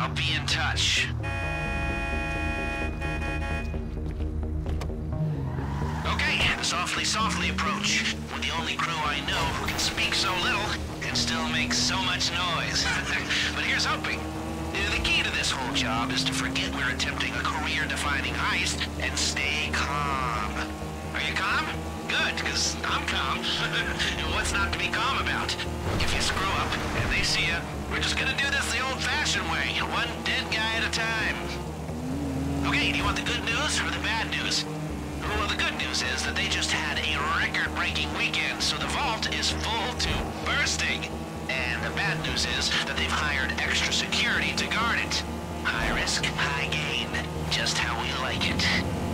I'll be in touch. Okay, softly approach. With the only crew I know who can speak so little and still make so much noise. But here's hoping. The key to this whole job is to forget we're attempting a career-defining heist and stay calm. Are you calm? Good, because I'm calm. What's not to be calm about? If you screw up and they see you, we're just gonna do this the old-fashioned way, one dead guy at a time. Okay, do you want the good news or the bad news? Well, the good news is that they just had a record-breaking weekend, so the vault is full to bursting. And the bad news is that they've hired extra security to guard it. High risk, high gain. Just how we like it.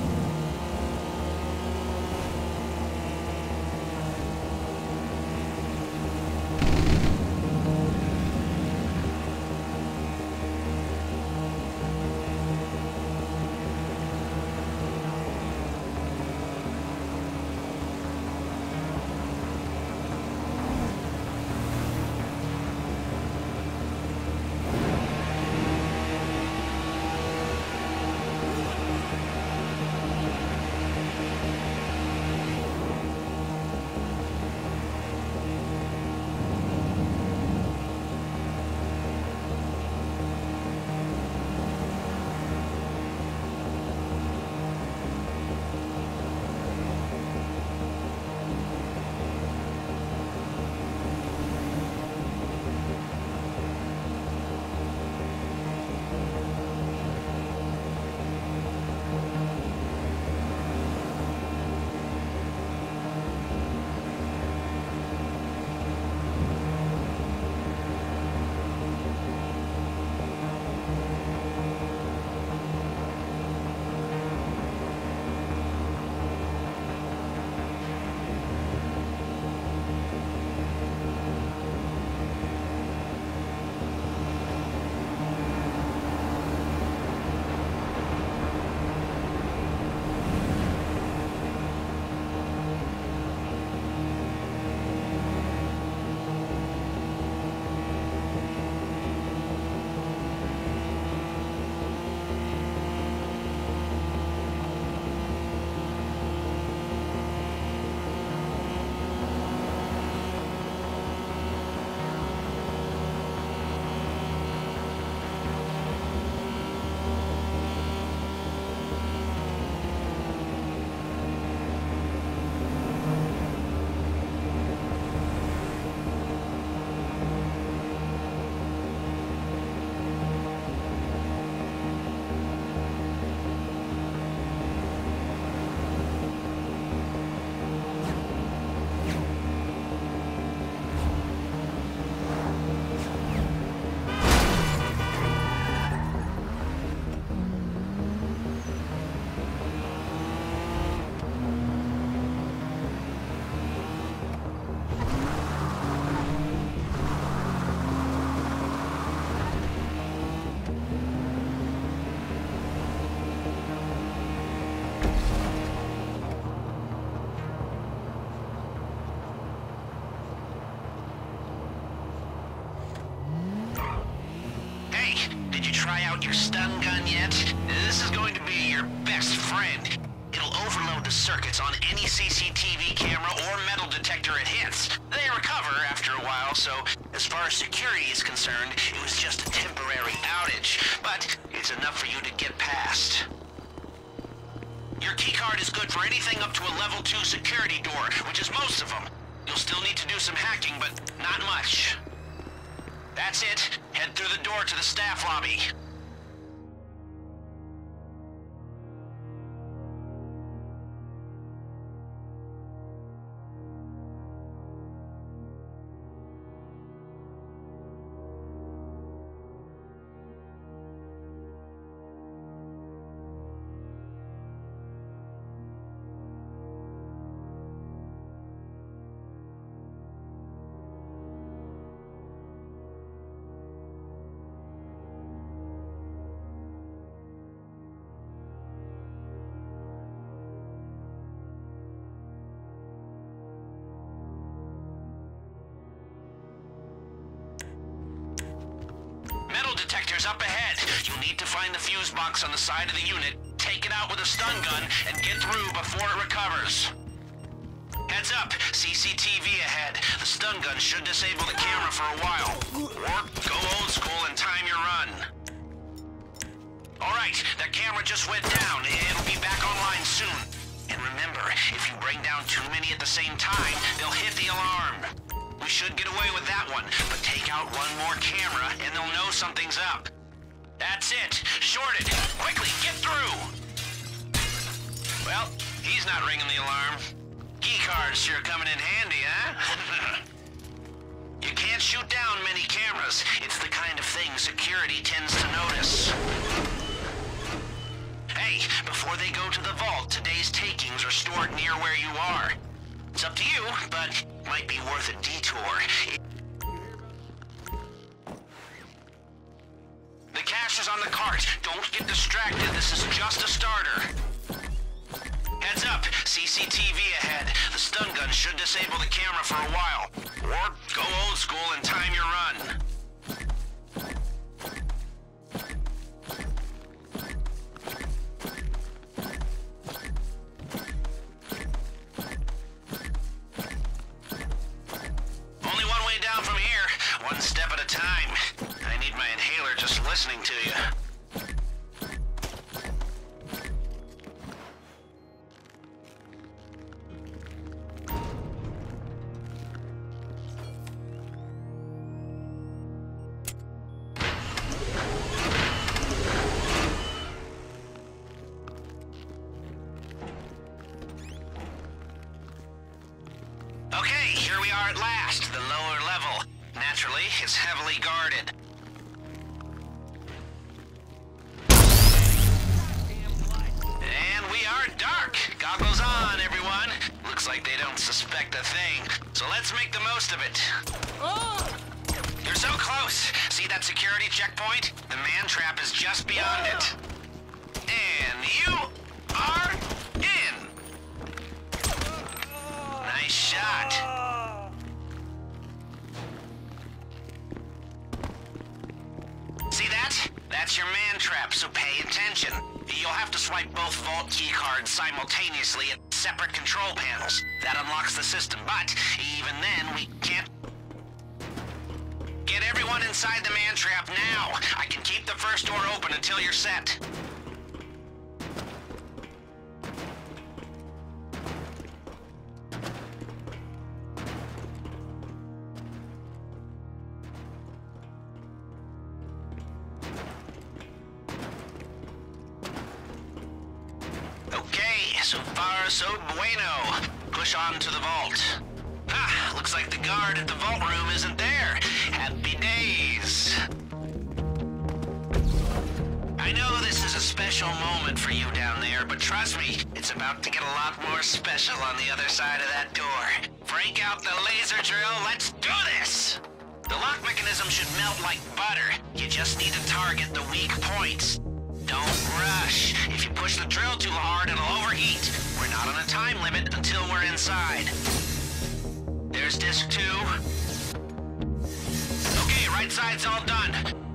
Try out your stun gun yet? This is going to be your best friend. It'll overload the circuits on any CCTV camera or metal detector it hits. They recover after a while, so as far as security is concerned, it was just a temporary outage. But it's enough for you to get past. Your keycard is good for anything up to a level 2 security door, which is most of them. You'll still need to do some hacking, but not much. That's it. Head through the door to the staff lobby. Caesar's up ahead. You'll need to find the fuse box on the side of the unit, take it out with a stun gun, and get through before it recovers. Heads up, CCTV ahead. The stun gun should disable the camera for a while. Or go old school and time your run. Alright, that camera just went down. It'll be back online soon. And remember, if you bring down too many at the same time, they'll hit the alarm. We should get away with that one, but take out one more camera and they'll know something's up. That's it. Shorted. Quickly, get through! Well, he's not ringing the alarm. Keycards sure coming in handy, huh? You can't shoot down many cameras. It's the kind of thing security tends to notice. Hey, before they go to the vault, today's takings are stored near where you are. It's up to you, but might be worth a detour. The cash is on the cart. Don't get distracted. This is just a starter. Heads up, CCTV ahead. The stun gun should disable the camera for a while. Or go old school and time your run. Only one way down from here, one step at a time. I need my inhaler just listening to you. Okay, here we are at last, the lower level. Naturally, it's heavily guarded. And we are dark. Goggles on, everyone. Looks like they don't suspect a thing. So let's make the most of it. You're so close. See that security checkpoint? The man trap is just beyond it. And you are in. Nice shot. See that? That's your man trap, so pay attention. You'll have to swipe both vault keycards simultaneously at separate control panels. That unlocks the system, but even then, we can't... Get everyone inside the man trap now. I can keep the first door open until you're set. So far, so bueno. Push on to the vault. Ah, looks like the guard at the vault room isn't there. Happy days. I know this is a special moment for you down there, but trust me, it's about to get a lot more special on the other side of that door. Break out the laser drill, let's do this! The lock mechanism should melt like butter. You just need to target the weak points. Don't rush. If you push the drill too hard, it'll overheat. We're not on a time limit until we're inside. There's disc 2. Okay, right side's all done.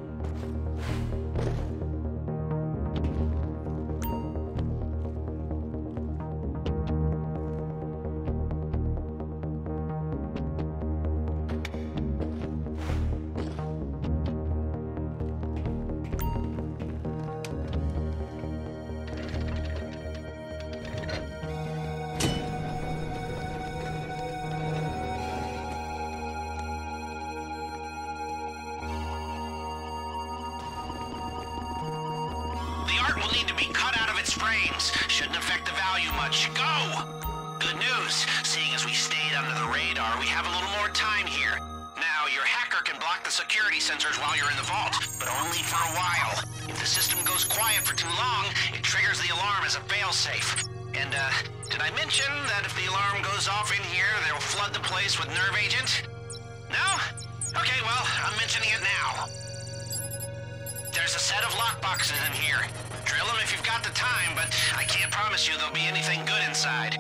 Will need to be cut out of its frames. Shouldn't affect the value much. Go! Good news. Seeing as we stayed under the radar, we have a little more time here. Now, your hacker can block the security sensors while you're in the vault, but only for a while. If the system goes quiet for too long, it triggers the alarm as a failsafe. And, did I mention that if the alarm goes off in here, they'll flood the place with nerve agent? No? Okay, well, I'm mentioning it now. There's a set of lockboxes in here. Drill them if you've got the time, but I can't promise you there'll be anything good inside.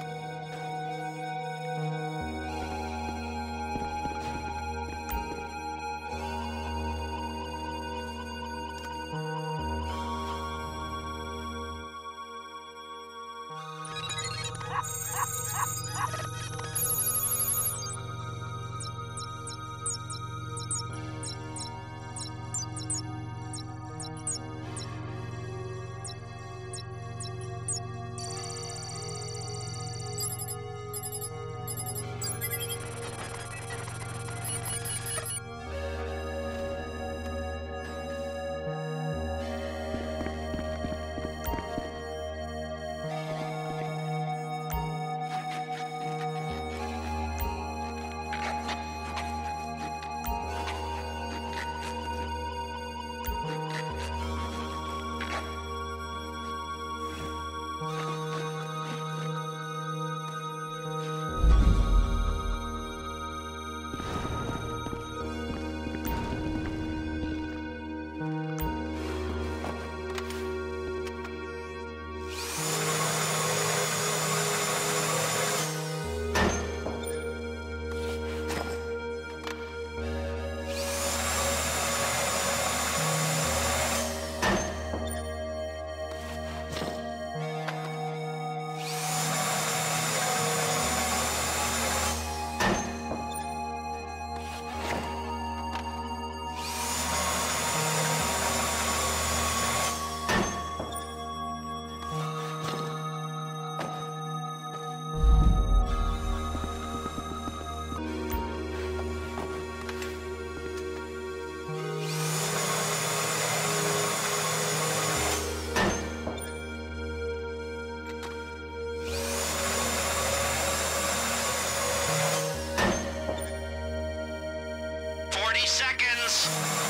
seconds.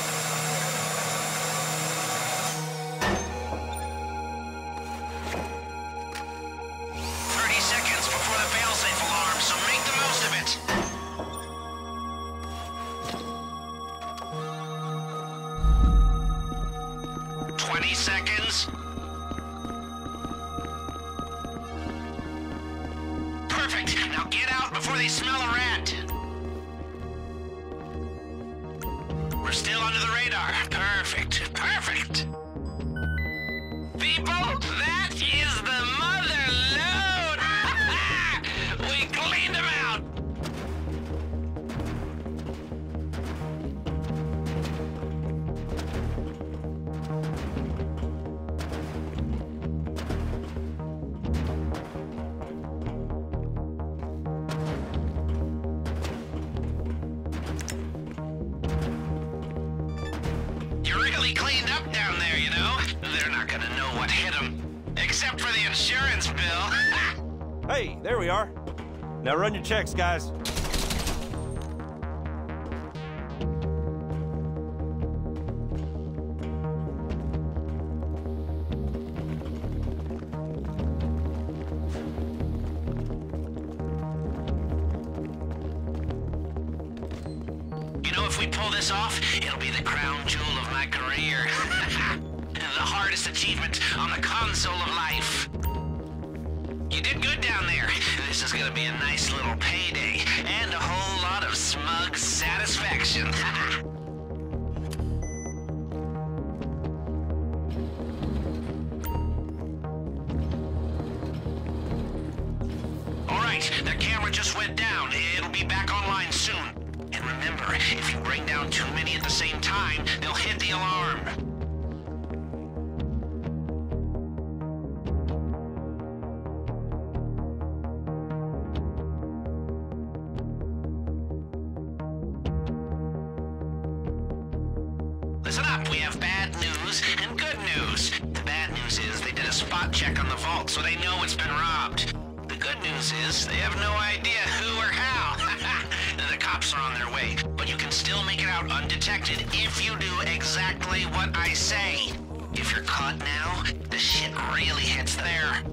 30 seconds before the failsafe alarm, so make the most of it. 20 seconds. Perfect. Now get out before they smell a rat. We're still under the radar. Perfect. Perfect. People, that is the mother load. We cleaned them out. Cleaned up down there, you know? They're not gonna know what hit them. Except for the insurance bill. Hey, there we are. Now run your checks, guys. You know, if we pull this off, it'll be the crown jewel of my career. The hardest achievement on the console of life. You did good down there. This is gonna be a nice little payday, and a whole lot of smug satisfaction. Alright, the camera just went down. It'll be back online soon. And remember, if you bring down too many at the same time, they'll hit the alarm. Listen up, we have bad news and good news. The bad news is they did a spot check on the vault, so they know it's been robbed. The good news is they have no idea who or how. The cops are on their way, but you can still make it out undetected if you do exactly what I say. If you're caught now, the shit really hits there.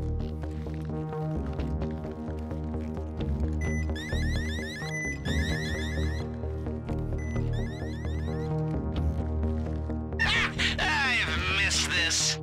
I've missed this.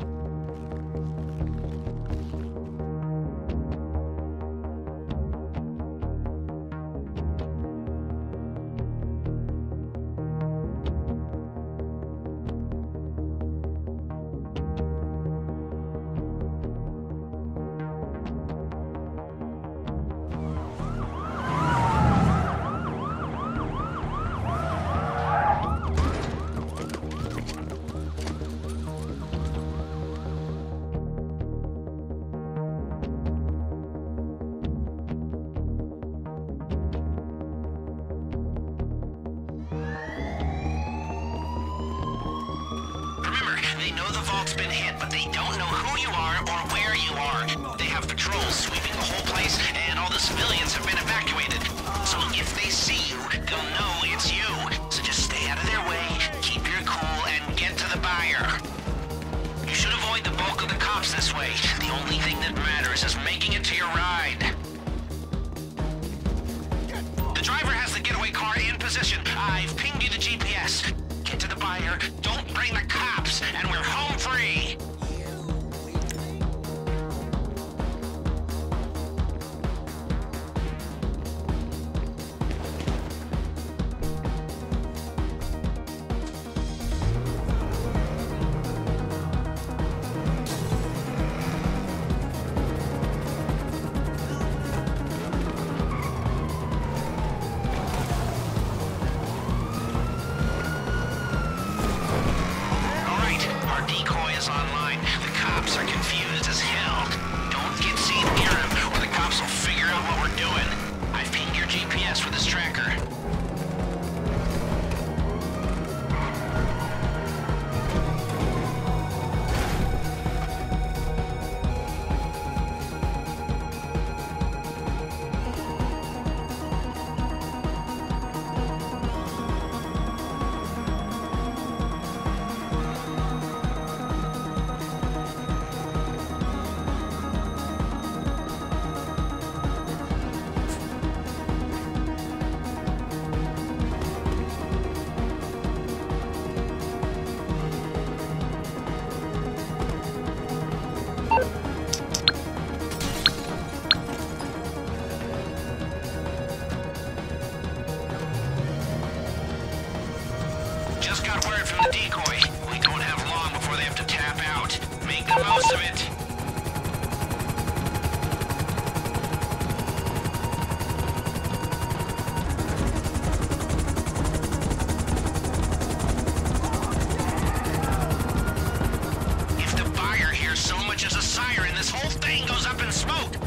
They know the vault's been hit, but they don't know who you are or where you are. They have patrols sweeping the whole place, and all the civilians have been evacuated. So if they see you, they'll know it's you. So just stay out of their way, keep your cool, and get to the buyer. You should avoid the bulk of the cops this way. The only thing that matters is making it to your ride. The driver has the getaway car in position. I've pinged you the GPS. Get to the buyer, don't bring the cops, and we're home free! fire and this whole thing goes up in smoke.